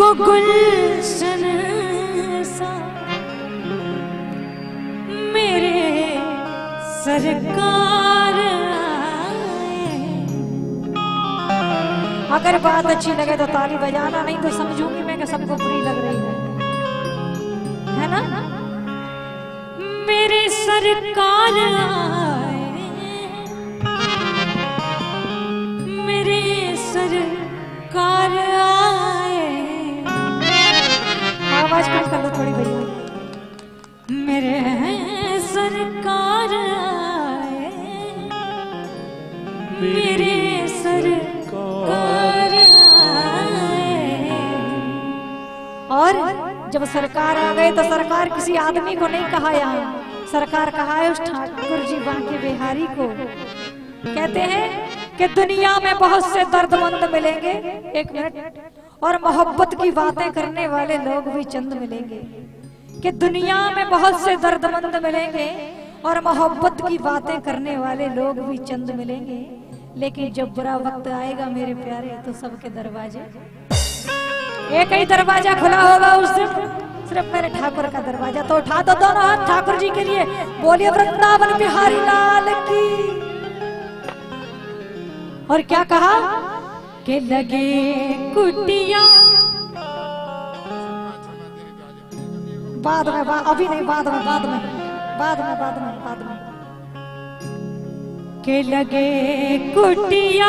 को गुलशन सा मेरे सरकार आए। अगर बात अच्छी लगे तो ताली बजाना, नहीं तो समझूंगी मैं कि सबको बुरी लग रही है ना। मेरे सरकार आए, मेरे सरकार आए। आवाज कम कर लो थोड़ी भैया। मेरे सरकार आए, मेरे सरकार आए। और जब सरकार आ गए तो सरकार किसी आदमी को नहीं कहा, यहाँ सरकार कहा है उस ठाकुर जी बांके बिहारी को। कहते हैं कि दुनिया में बहुत से दर्दमंद मिलेंगे, एक मिनट, और मोहब्बत की बातें करने वाले लोग भी चंद मिलेंगे। कि दुनिया में बहुत से दर्दमंद मिलेंगे और मोहब्बत की बातें करने वाले लोग भी चंद मिलेंगे, लेकिन जब बुरा वक्त आएगा मेरे प्यारे तो सबके दरवाजे एक ही दरवाजा खुला होगा, उस दिन सिर्फ मेरे ठाकुर का दरवाजा। तो उठा दो दोनों हाथ ठाकुर जी के लिए, बोलिए वृंदावन बिहारी लाल की। और क्या कहा कि लगे कुटिया, बाद में, अभी नहीं, बाद में, बाद में, बाद में, बाद में, बाद में। के लगे कुटिया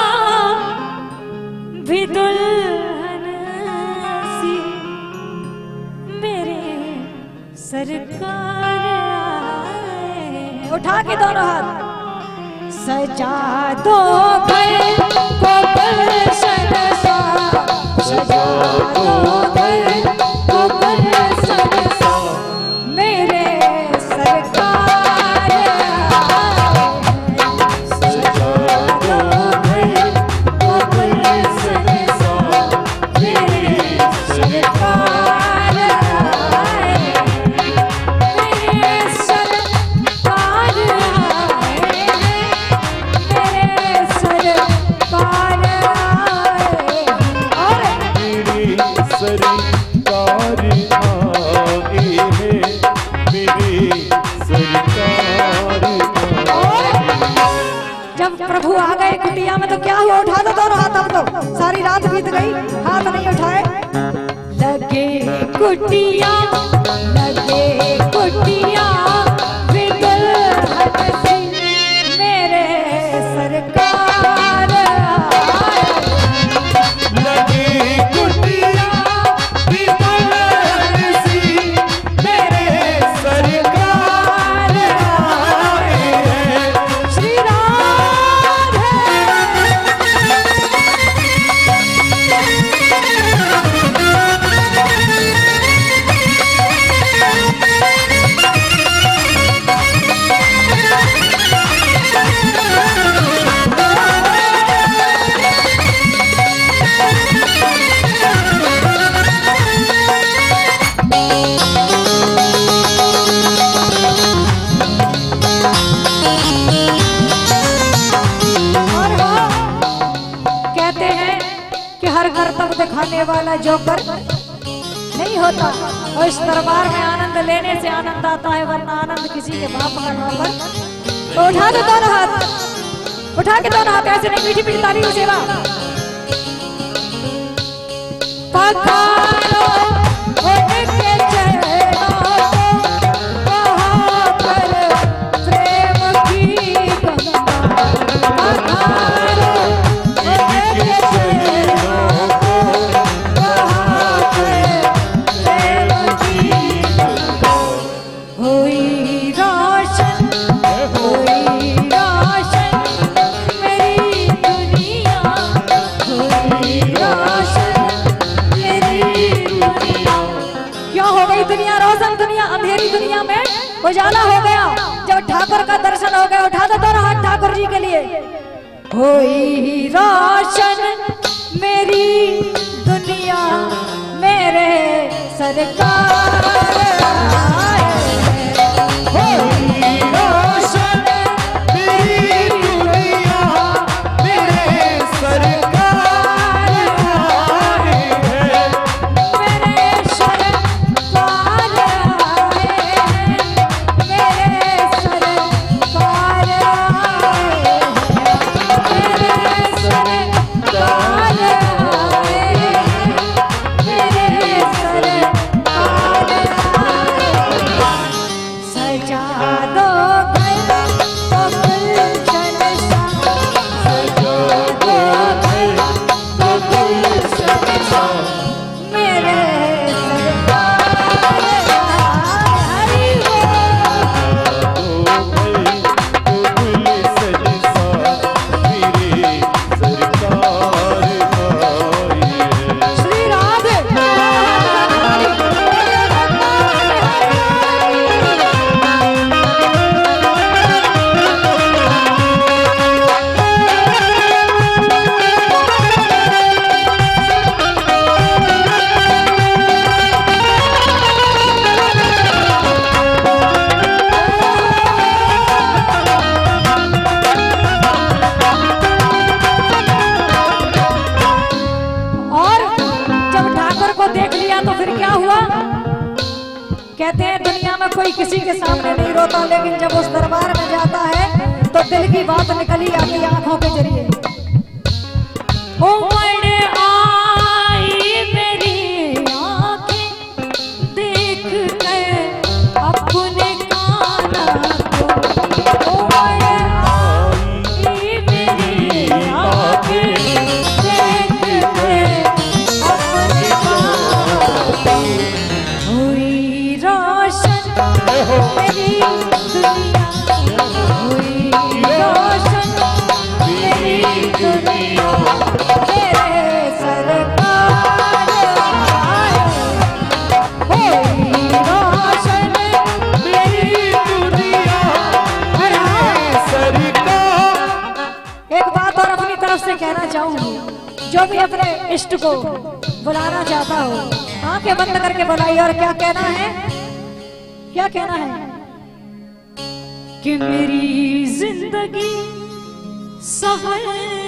भी दुल्हन सी मेरे सरकार आए। उठा के दोनों हाथ, सजा दो घर को गुलशन सा, सजा दो घर को गुलशन सा मेरे सरकार आए। सजा दो घर को गुलशन सा मेरे सरकार आए, मेरे सरकार आए, मेरे सरकार आए। और मेरी सरकार आए है, मेरी सरकार आए। जब प्रभु आ गए कुटिया में तो क्या हुआ? उठा दो दोनों हाथ। अब तो सारी रात बीत गई, हाथ नहीं उठाए। लगे कुटिया, लगे कुटिया भी दुल्हन सी मेरे सरकार आए। लगे कुटिया भी दुल्हन सी मेरे सरकार आए हैं। श्री राधे। और वो कहते हैं कि हर कर्तव्य दिखाने वाला जोकर नहीं होता, और इस दरबार में आनंद लेने से आनंद आता है, वरना आनंद किसी के बाप का नौकर। तो उठा दो दोनों हाथ, उठा के दोनों हाथ, ऐसे नहीं, मीठी मीठी ताली की सेवा। पखारो उनके चरणों को, वहाँ पर प्रेम की गंगा। पखारो उनके चरणों को, वहाँ पर प्रेम की गंगा। हुई रोशन, हुई रोशन मेरी दुनिया, हुई रोशन मेरी दुनिया। क्यों हो गई दुनिया रोशन? दुनिया अंधेरी दुनिया में उजाला हो गया जब ठाकुर का दर्शन हो गया। उठा दो दोनों हाथ ठाकुर जी के लिए। हुई रोशन मेरी दुनिया मेरे सरकार आए। हुई रोशन मेरी दुनिया मेरे सरकार आए हैं। कहते हैं दुनिया में कोई किसी के सामने नहीं रोता, लेकिन जब उस दरबार में जाता है तो दिल की बात निकली आती आंखों के जरिए। उमड़ आई मेरी आंखें देख कर अपने काना को। उमड़ आई मेरी आंखें देख कर अपने काना हुई रोशन मेरी दुनिया, हुई रोशन मेरी दुनिया, तेरे सरकार आए। हुई रोशन मेरी दुनिया, तेरे सरकार। एक बात और अपनी तरफ से कहना चाहूंगी, जो भी अपने इष्ट को बुलाना चाहता हो आंखें बंद करके बुलाइए। और क्या कहना है, क्या कहना है कि मेरी जिंदगी सफल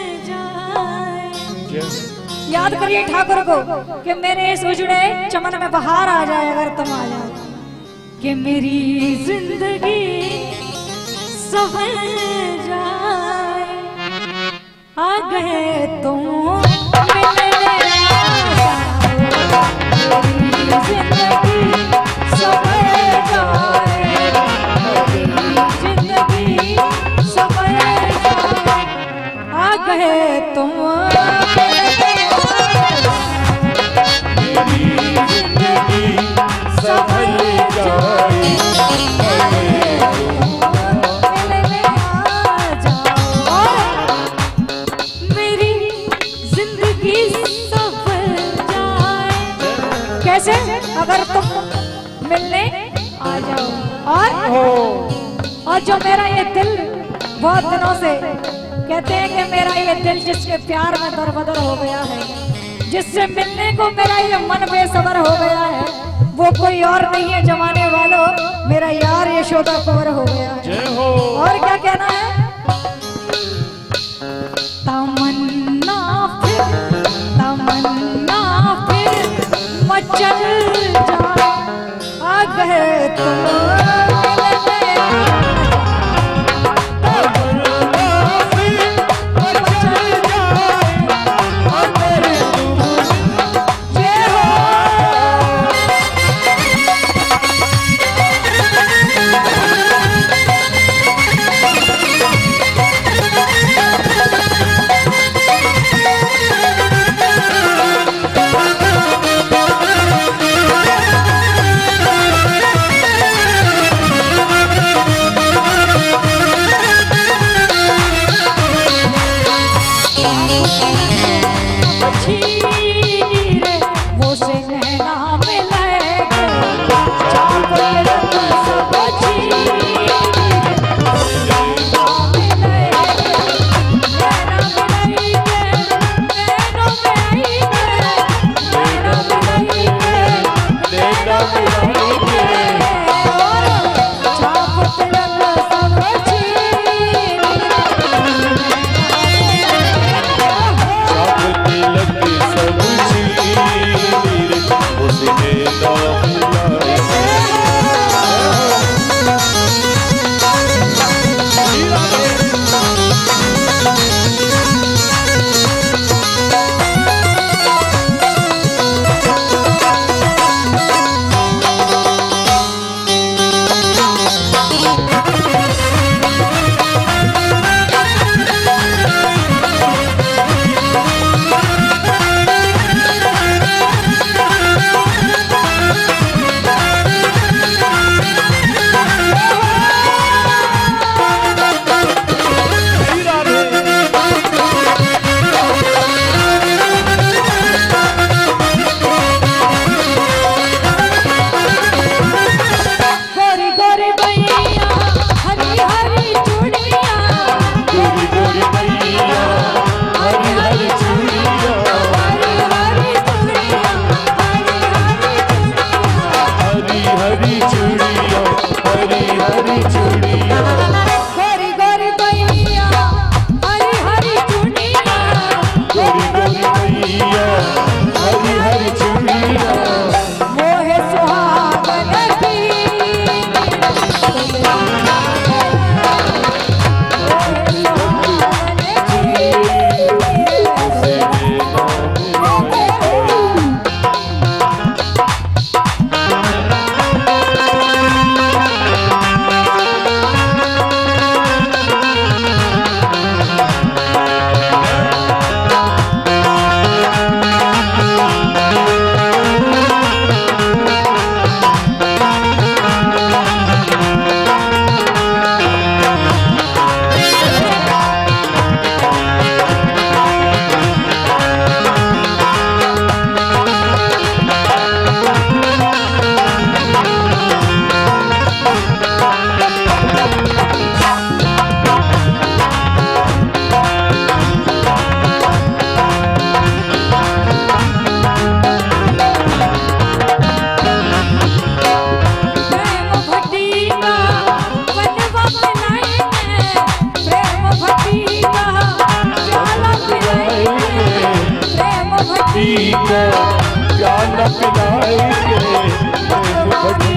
जाए। याद करिए ठाकुर को कि मेरे इस उजड़े चमन में बहार आ जाए अगर तुम आ जाओ। कि मेरी जिंदगी सफल जाए, आ गए तुम मिलने आ जाओ। मेरी जिंदगी सफल जाए, मेरी जिंदगी सफल जाए, आ गए तुम मेरी जिंदगी सफल जाए, मिलने आ जाओ। मेरी जिंदगी सफल जाए कैसे, अगर तुम मिलने आ जाओ। और जो मेरा ये दिल बहुत दिनों से कहते हैं कि मेरा ये दिल जिसके प्यार में दरबदर हो गया है, जिससे मिलने को मेरा ये मन बेसबर हो गया है, वो कोई और नहीं है जमाने वालों, मेरा यार यशोदा कुंवर हो गया है। और क्या कहना है, तमन्ना फिर मचल जाए, आ गए तुम ज्ञान पिलाई के प्रेम बढ़ाई